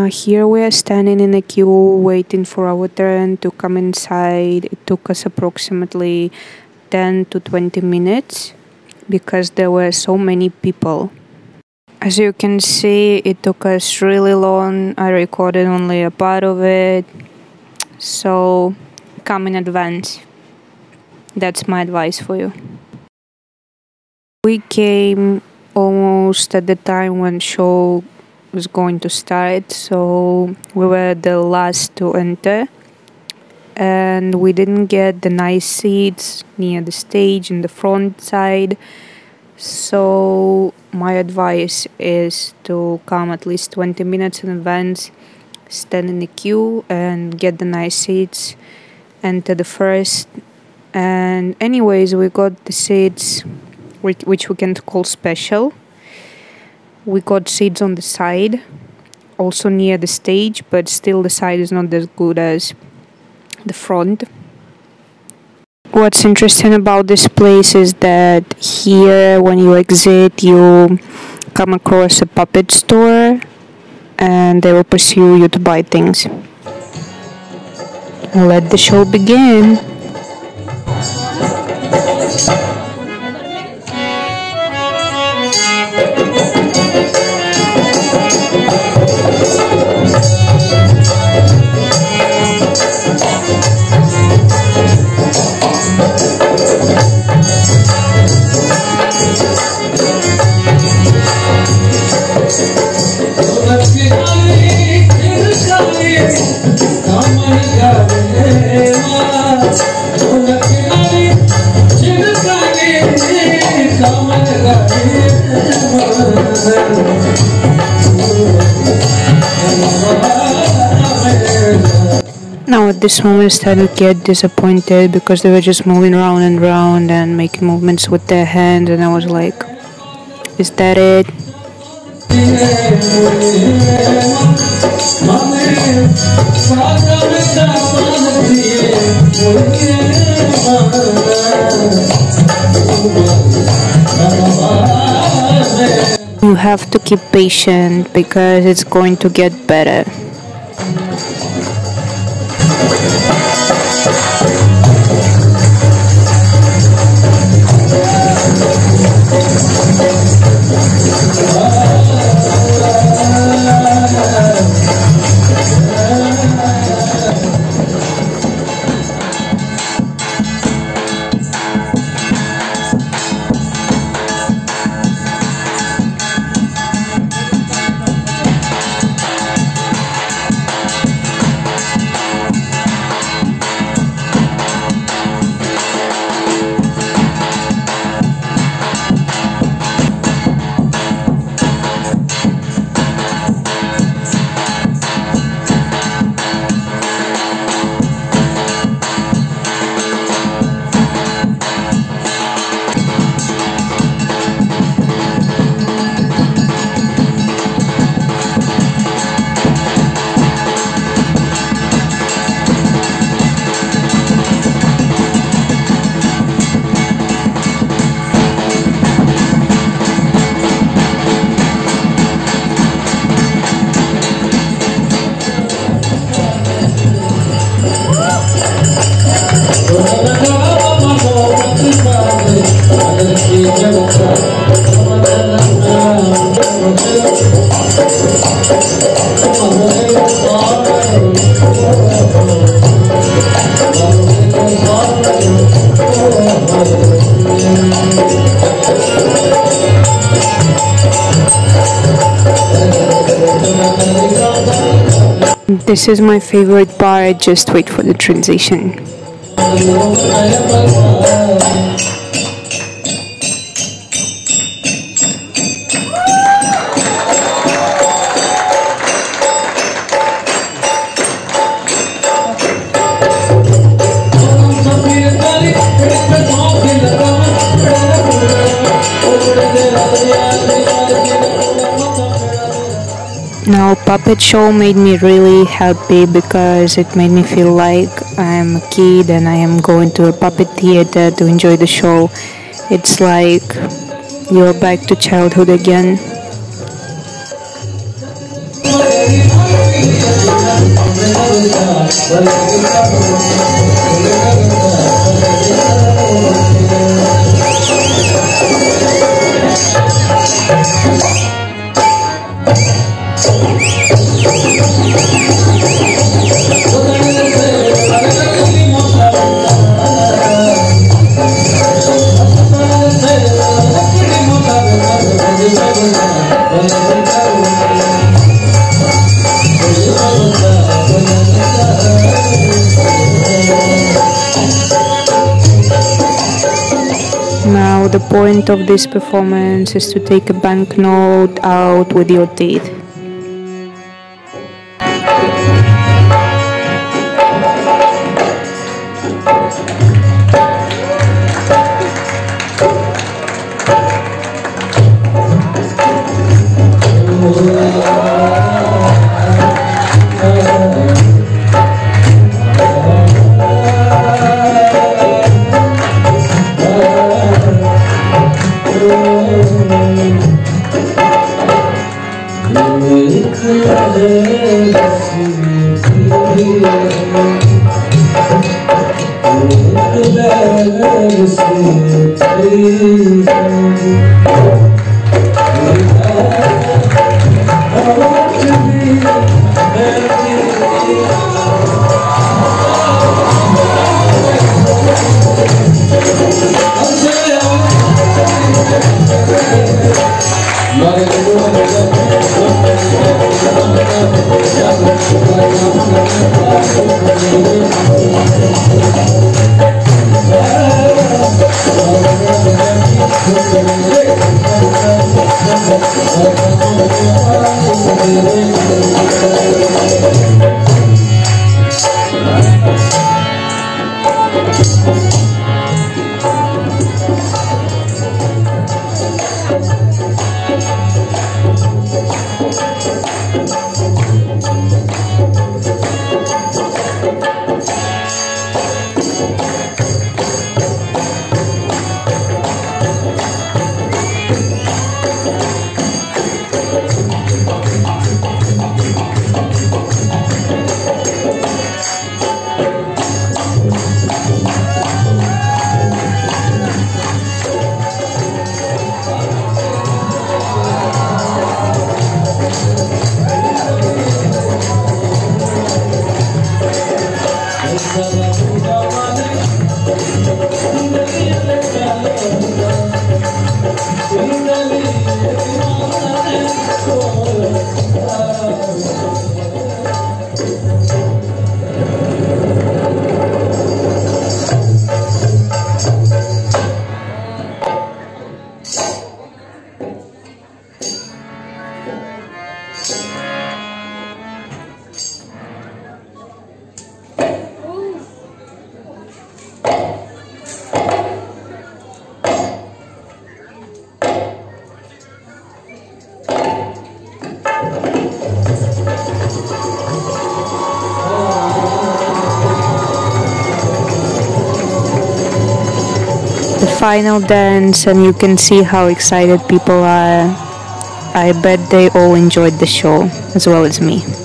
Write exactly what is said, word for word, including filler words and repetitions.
Uh, here we are standing in a queue waiting for our turn to come inside. It took us approximately ten to twenty minutes because there were so many people. As you can see, it took us really long. I recorded only a part of it, so come in advance. That's my advice for you. We came almost at the time when show was going to start, so we were the last to enter, and we didn't get the nice seats near the stage in the front side. So my advice is to come at least twenty minutes in advance, stand in the queue and get the nice seats, enter the first. And anyways, we got the seats which, which we can call special. We got seats on the side, also near the stage, but still the side is not as good as the front. What's interesting about this place is that here, when you exit, you come across a puppet store and they will pursue you to buy things. Let the show begin. Now at this moment I started to get disappointed because they were just moving around and around and making movements with their hands, and I was like, is that it? You have to keep patient because it's going to get better. This is my favorite part, just wait for the transition. Now, puppet show made me really happy because it made me feel like I'm a kid and I am going to a puppet theater to enjoy the show. It's like you're back to childhood again. Now the point of this performance is to take a banknote out with your teeth. Final dance, and you can see how excited people are. I bet they all enjoyed the show as well as me.